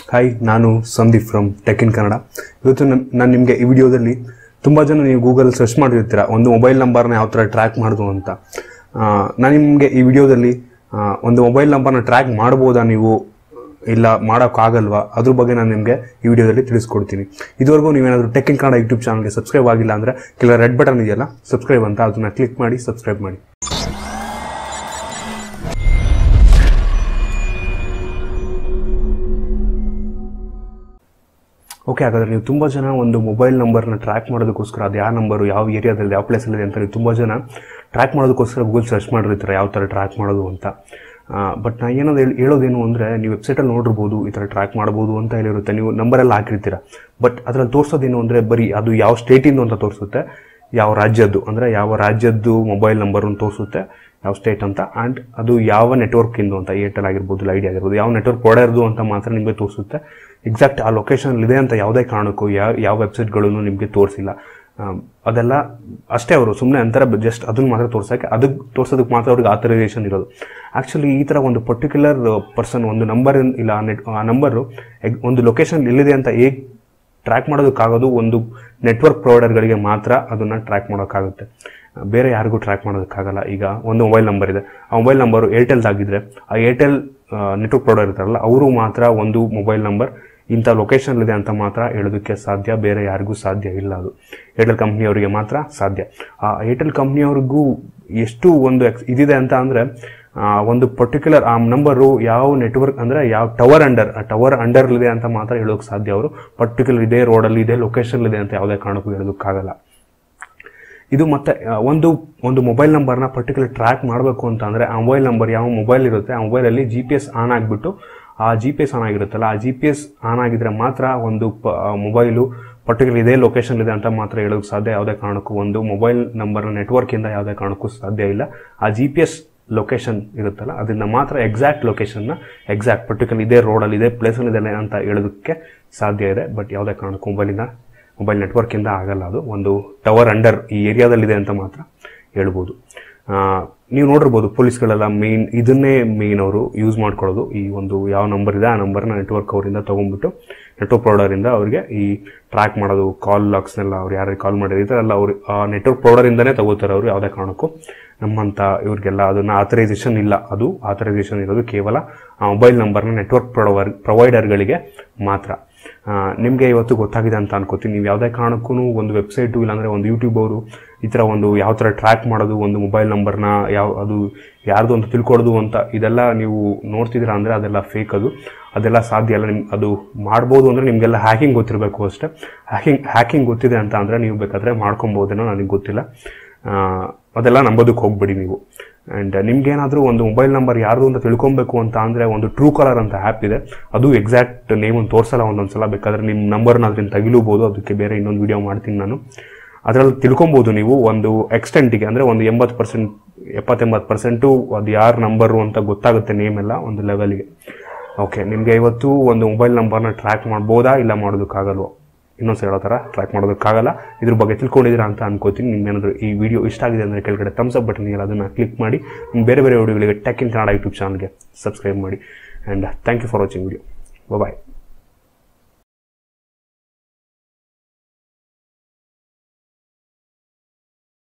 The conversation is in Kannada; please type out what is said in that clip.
ಹಾಯ್, ನಾನು Sandeep from tech in Kannada. ಇವತ್ತು ನಾನು ನಿಮಗೆ ಈ ವಿಡಿಯೋದಲ್ಲಿ ತುಂಬ ಜನ ನೀವು ಗೂಗಲ್ ಸರ್ಚ್ ಮಾಡಿರ್ತೀರ ಒಂದು ಮೊಬೈಲ್ ನಂಬರ್ನ ಯಾವ ಥರ ಟ್ರ್ಯಾಕ್ ಮಾಡೋದು ಅಂತ. ನಾನು ನಿಮಗೆ ಈ ವಿಡಿಯೋದಲ್ಲಿ ಒಂದು ಮೊಬೈಲ್ ನಂಬರ್ನ ಟ್ರ್ಯಾಕ್ ಮಾಡ್ಬೋದಾ ನೀವು, ಇಲ್ಲ ಮಾಡೋಕ್ಕಾಗಲ್ವಾ, ಅದ್ರ ಬಗ್ಗೆ ನಾನು ನಿಮಗೆ ಈ ವಿಡಿಯೋದಲ್ಲಿ ತಿಳಿಸ್ಕೊಡ್ತೀನಿ. ಇದುವರೆಗೂ ನೀವೇನಾದರೂ ಟೆಕ್ ಇನ್ ಕನ್ನಡ ಯೂಟ್ಯೂಬ್ ಚಾನಲ್ಗೆ ಸಬ್ಸ್ಕ್ರೈಬ್ ಆಗಿಲ್ಲ ಅಂದರೆ ಕೆಲವು ರೆಡ್ ಬಟನ್ ಇದೆಯಲ್ಲ ಸಬ್ಸ್ಕ್ರೈಬ್ ಅಂತ, ಅದನ್ನು ಕ್ಲಿಕ್ ಮಾಡಿ ಸಬ್ಸ್ಕ್ರೈಬ್ ಮಾಡಿ. ಓಕೆ, ಹಾಗಾದರೆ ನೀವು ತುಂಬ ಜನ ಒಂದು ಮೊಬೈಲ್ ನಂಬರ್ನ ಟ್ರ್ಯಾಕ್ ಮಾಡೋದಕ್ಕೋಸ್ಕರ ಅದು ಯಾವ ನಂಬರು, ಯಾವ ಏರಿಯಾದಲ್ಲಿ, ಯಾವ ಪ್ಲೇಸಲ್ಲಿದೆ ಅಂತ ನೀವು ತುಂಬ ಜನ ಟ್ರ್ಯಾಕ್ ಮಾಡೋದಕ್ಕೋಸ್ಕರ ಗೂಗಲ್ ಸರ್ಚ್ ಮಾಡಿರ್ತೀರ ಯಾವ ಥರ ಟ್ರ್ಯಾಕ್ ಮಾಡೋದು ಅಂತ. ಬಟ್ ನಾನು ಏನದು ಹೇಳೋದೇನು ಅಂದರೆ, ನೀವು ವೆಬ್ಸೈಟಲ್ಲಿ ನೋಡಿರ್ಬೋದು ಈ ಥರ ಟ್ರ್ಯಾಕ್ ಮಾಡ್ಬೋದು ಅಂತ ಹೇಳಿರುತ್ತೆ, ನೀವು ನಂಬರೆಲ್ಲ ಹಾಕಿರ್ತೀರ. ಬಟ್ ಅದರಲ್ಲಿ ತೋರಿಸೋದೇನು ಅಂದರೆ ಬರೀ ಅದು ಯಾವ ಸ್ಟೇಟಿಂದು ಅಂತ ತೋರಿಸುತ್ತೆ, ಯಾವ ರಾಜ್ಯದ್ದು ಅಂದರೆ ಯಾವ ರಾಜ್ಯದ್ದು ಮೊಬೈಲ್ ನಂಬರನ್ನು ತೋರಿಸುತ್ತೆ, ಯಾವ ಸ್ಟೇಟ್ ಅಂತ, ಆ್ಯಂಡ್ ಅದು ಯಾವ ನೆಟ್ವರ್ಕಿಂದು ಅಂತ, ಏರ್ಟೆಲ್ ಆಗಿರ್ಬೋದು, ಐಡಿಯಾ ಆಗಿರ್ಬೋದು, ಯಾವ ನೆಟ್ವರ್ಕ್ ಪ್ರೊವೈಡರ್ದು ಅಂತ ಮಾತ್ರ ನಿಮಗೆ ತೋರಿಸುತ್ತೆ. ಎಕ್ಸಾಕ್ಟ್ ಆ ಲೊಕೇಶನ್ಲಿದೆ ಅಂತ ಯಾವುದೇ ಕಾರಣಕ್ಕೂ ಯಾವ ವೆಬ್ಸೈಟ್ಗಳನ್ನು ನಿಮಗೆ ತೋರಿಸಿಲ್ಲ. ಅದೆಲ್ಲ ಅಷ್ಟೇ, ಅವರು ಸುಮ್ಮನೆ ಅಂತಾರೆ, ಜಸ್ಟ್ ಅದನ್ನು ಮಾತ್ರ ತೋರ್ಸೋಕ್ಕೆ, ಅದಕ್ಕೆ ತೋರಿಸೋದಕ್ಕೆ ಮಾತ್ರ ಅವ್ರಿಗೆ ಆಥರೈಸೇಷನ್ ಇರೋದು. ಆ್ಯಕ್ಚುಲಿ ಈ ಥರ ಒಂದು ಪರ್ಟಿಕ್ಯುಲರ್ ಪರ್ಸನ್ ಒಂದು ನಂಬರ್ ಇಲ್ಲ, ಆ ನಂಬರು ಒಂದು ಲೊಕೇಶನ್ ಎಲ್ಲಿದೆ ಅಂತ ಹೇಗೆ ಟ್ರ್ಯಾಕ್ ಮಾಡೋದಕ್ಕಾಗೋದು ಒಂದು ನೆಟ್ವರ್ಕ್ ಪ್ರೊವೈಡರ್ಗಳಿಗೆ ಮಾತ್ರ ಅದನ್ನು ಟ್ರ್ಯಾಕ್ ಮಾಡೋಕ್ಕಾಗುತ್ತೆ, ಬೇರೆ ಯಾರಿಗೂ ಟ್ರ್ಯಾಕ್ ಮಾಡೋದಕ್ಕಾಗಲ್ಲ. ಈಗ ಒಂದು ಮೊಬೈಲ್ ನಂಬರ್ ಇದೆ, ಆ ಮೊಬೈಲ್ ನಂಬರು ಏರ್ಟೆಲ್ದಾಗಿದ್ದರೆ ಆ ಏರ್ಟೆಲ್ ನೆಟ್ವರ್ಕ್ ಪ್ರೊವೈಡರ್ ಇರ್ತಾರಲ್ಲ ಅವರು ಮಾತ್ರ ಒಂದು ಮೊಬೈಲ್ ನಂಬರ್ ಇಂಥ ಲೊಕೇಶನ್ಲಿದೆ ಅಂತ ಮಾತ್ರ ಹೇಳೋದಕ್ಕೆ ಸಾಧ್ಯ, ಬೇರೆ ಯಾರಿಗೂ ಸಾಧ್ಯ ಇಲ್ಲ. ಅದು ಏರ್ಟೆಲ್ ಕಂಪ್ನಿಯವರಿಗೆ ಮಾತ್ರ ಸಾಧ್ಯ. ಆ ಏರ್ಟೆಲ್ ಕಂಪ್ನಿಯವ್ರಿಗೂ ಎಷ್ಟು ಒಂದು ಇದಿದೆ ಅಂತ ಅಂದರೆ, ಒಂದು ಪರ್ಟಿಕ್ಯುಲರ್ ಆ ನಂಬರು ಯಾವ ನೆಟ್ವರ್ಕ್ ಅಂದರೆ ಯಾವ ಟವರ್ ಅಂಡರ್ಲಿದೆ ಅಂತ ಮಾತ್ರ ಹೇಳೋಕ್ಕೆ ಸಾಧ್ಯ. ಅವರು ಪರ್ಟಿಕ್ಯುಲರ್ ಇದೇ ರೋಡಲ್ಲಿ ಇದೇ ಲೊಕೇಶನ್ಲಿದೆ ಅಂತ ಯಾವುದೇ ಕಾರಣಕ್ಕೂ ಹೇಳೋದಕ್ಕಾಗಲ್ಲ. ಇದು ಮತ್ತೆ ಒಂದು ಮೊಬೈಲ್ ನಂಬರ್ನ ಪರ್ಟಿಕ್ಯುಲರ್ ಟ್ರ್ಯಾಕ್ ಮಾಡಬೇಕು ಅಂತ ಅಂದರೆ, ಆ ಮೊಬೈಲ್ ನಂಬರ್ ಯಾವ ಮೊಬೈಲ್ ಇರುತ್ತೆ ಆ ಮೊಬೈಲಲ್ಲಿ GPS ಆನ್ ಆಗಿಬಿಟ್ಟು, ಆ GPS ಆನ್ ಆಗಿರುತ್ತಲ್ಲ, ಆ GPS ಆನ್ ಆಗಿದ್ರೆ ಮಾತ್ರ ಒಂದು ಮೊಬೈಲು ಪರ್ಟಿಕ್ಯುಲರ್ ಇದೇ ಲೊಕೇಶನ್ ಇದೆ ಅಂತ ಮಾತ್ರ ಹೇಳೋಕ್ಕೆ ಸಾಧ್ಯ. ಯಾವುದೇ ಕಾರಣಕ್ಕೂ ಒಂದು ಮೊಬೈಲ್ ನಂಬರ್ನ ನೆಟ್ವರ್ಕಿಂದ ಯಾವುದೇ ಕಾರಣಕ್ಕೂ ಸಾಧ್ಯ ಇಲ್ಲ. ಆ GPS ಲೊಕೇಶನ್ ಇರುತ್ತಲ್ಲ ಅದರಿಂದ ಮಾತ್ರ ಎಕ್ಸಾಕ್ಟ್ ಲೊಕೇಶನ್ನ ಎಕ್ಸಾಕ್ಟ್ ಪರ್ಟಿಕ್ಯುಲರ್ ಇದೇ ರೋಡಲ್ಲಿ ಇದೇ ಪ್ಲೇಸಲ್ಲಿ ಇದೆ ಅಂತ ಹೇಳೋದಕ್ಕೆ ಸಾಧ್ಯ ಇದೆ. ಬಟ್ ಯಾವುದೇ ಕಾರಣಕ್ಕೂ ಮೊಬೈಲ್ ನೆಟ್ವರ್ಕಿಂದ ಆಗಲ್ಲ. ಅದು ಒಂದು ಟವರ್ ಅಂಡರ್ ಈ ಏರಿಯಾದಲ್ಲಿದೆ ಅಂತ ಮಾತ್ರ ಹೇಳ್ಬೋದು. ನೀವು ನೋಡಿರ್ಬೋದು ಪೊಲೀಸ್ಗಳೆಲ್ಲ ಇದನ್ನೇ ಮೇನ್ ಅವರು ಯೂಸ್ ಮಾಡ್ಕೊಳ್ಳೋದು. ಈ ಒಂದು ಯಾವ ನಂಬರ್ ಇದೆ ಆ ನಂಬರ್ನ ನೆಟ್ವರ್ಕ್ ಅವರಿಂದ ತೊಗೊಂಡ್ಬಿಟ್ಟು ನೆಟ್ವರ್ಕ್ ಪ್ರೊವೈಡರಿಂದ ಅವರಿಗೆ ಈ ಟ್ರ್ಯಾಕ್ ಮಾಡೋದು, ಕಾಲ್ ಲಾಕ್ಸ್ನೆಲ್ಲ ಅವ್ರು ಯಾರು ಕಾಲ್ ಮಾಡಿರ್ತಾರೆ ಅಲ್ಲ ಅವರು ಆ ನೆಟ್ವರ್ಕ್ ಪ್ರೊವೈಡರಿಂದನೇ ತಗೋತಾರೆ ಅವರು. ಯಾವುದೇ ಕಾರಣಕ್ಕೂ ನಮ್ಮಂಥ ಇವ್ರಿಗೆಲ್ಲ ಅದನ್ನು ಆಥರೈಸೇಷನ್ ಇಲ್ಲ. ಅದು ಆಥರೈಸೇಷನ್ ಇರೋದು ಕೇವಲ ಆ ಮೊಬೈಲ್ ನಂಬರ್ನ ನೆಟ್ವರ್ಕ್ ಪ್ರೊವೈಡರ್ಗಳಿಗೆ ಮಾತ್ರ. ನಿಮಗೆ ಇವತ್ತು ಗೊತ್ತಾಗಿದೆ ಅಂತ ಅನ್ಕೋತೀನಿ. ನೀವು ಯಾವುದೇ ಕಾರಣಕ್ಕೂ ಒಂದು ವೆಬ್ಸೈಟು ಇಲ್ಲಾಂದರೆ ಒಂದು ಯೂಟ್ಯೂಬ್ ಅವರು ಈ ಥರ ಒಂದು ಯಾವ ಥರ ಟ್ರ್ಯಾಕ್ ಮಾಡೋದು ಒಂದು ಮೊಬೈಲ್ ನಂಬರ್ನ ಅದು ಯಾರ್ದು ಅಂತ ತಿಳ್ಕೊಡೋದು ಅಂತ ಇದೆಲ್ಲ ನೀವು ನೋಡ್ತಿದ್ದೀರಾ ಅಂದರೆ ಅದೆಲ್ಲ ಫೇಕ್. ಅದೆಲ್ಲ ಸಾಧ್ಯ ಅಲ್ಲ. ಅದು ಮಾಡ್ಬೋದು ಅಂದರೆ ನಿಮಗೆಲ್ಲ ಹ್ಯಾಕಿಂಗ್ ಗೊತ್ತಿರಬೇಕು ಅಷ್ಟೇ. ಹ್ಯಾಕಿಂಗ್ ಗೊತ್ತಿದೆ ಅಂತ ಅಂದರೆ ನೀವು ಬೇಕಾದರೆ ಮಾಡ್ಕೊಬೋದೇನೋ, ನನಗೆ ಗೊತ್ತಿಲ್ಲ. ಅದೆಲ್ಲ ನಂಬೋದಕ್ಕೆ ಹೋಗ್ಬೇಡಿ ನೀವು. ಆ್ಯಂಡ್ ನಿಮ್ಗೇನಾದರೂ ಒಂದು ಮೊಬೈಲ್ ನಂಬರ್ ಯಾರ್ದು ಅಂತ ತಿಳ್ಕೊಬೇಕು ಅಂತ ಅಂದರೆ ಒಂದು ಟ್ರೂ ಕಾಲರ್ ಅಂತ ಆ್ಯಪ್ ಇದೆ. ಅದು ಎಕ್ಸಾಕ್ಟ್ ನೇಮನ್ನು ತೋರಿಸಲ್ಲ ಒಂದೊಂದ್ಸಲ, ಬೇಕಾದರೆ ನಿಮ್ಮ ನಂಬರ್ನ ಅದರಿಂದ ತೆಗಿಲೂಬೋದು. ಅದಕ್ಕೆ ಬೇರೆ ಇನ್ನೊಂದು ವಿಡಿಯೋ ಮಾಡ್ತೀನಿ ನಾನು. ಅದರಲ್ಲಿ ತಿಳ್ಕೊಬೋದು ನೀವು ಒಂದು ಎಕ್ಸ್ಟೆಂಟಿಗೆ, ಅಂದರೆ ಒಂದು 70-80% ಅದು ಯಾರ ನಂಬರು ಅಂತ ಗೊತ್ತಾಗುತ್ತೆ ನೇಮ್ ಎಲ್ಲ ಒಂದು ಲೆವೆಲ್ಗೆ. ಓಕೆ, ನಿಮಗೆ ಇವತ್ತು ಒಂದು ಮೊಬೈಲ್ ನಂಬರ್ನ ಟ್ರ್ಯಾಕ್ ಮಾಡ್ಬೋದಾ ಇಲ್ಲ ಮಾಡೋದಕ್ಕಾಗಲ್ವೋ, ಇನ್ನೊಂದ್ಸಲ ಹೇಳೋ ಥರ ಟ್ರ್ಯಾಕ್ ಮಾಡೋದಕ್ಕಾಗಲ್ಲ. ಇದ್ರ ಬಗ್ಗೆ ತಿಳ್ಕೊಂಡಿದ್ದೀರಾ ಅಂತ ಅನ್ಕೋತೀನಿ. ನಿಮ್ಗೇನಾದರೂ ಈ ವಿಡಿಯೋ ಇಷ್ಟ ಆಗಿದೆ ಅಂದರೆ ಕೆಳಗಡೆ ಥಮ್ಸ್ ಅಪ್ ಬಟನ್ ಇದೆಯಲ್ಲ ಅದನ್ನು ಕ್ಲಿಕ್ ಮಾಡಿ ಬೇರೆ ವಿಡಿಯೋಗಳಿಗೆ ಟೆಕ್ ಇನ್ ಕನ್ನಡ ಯೂಟ್ಯೂಬ್ ಚಾನಲ್ಗೆ ಸಬ್ಸ್ಕ್ರೈಬ್ ಮಾಡಿ. And thank you for watching video. Bye.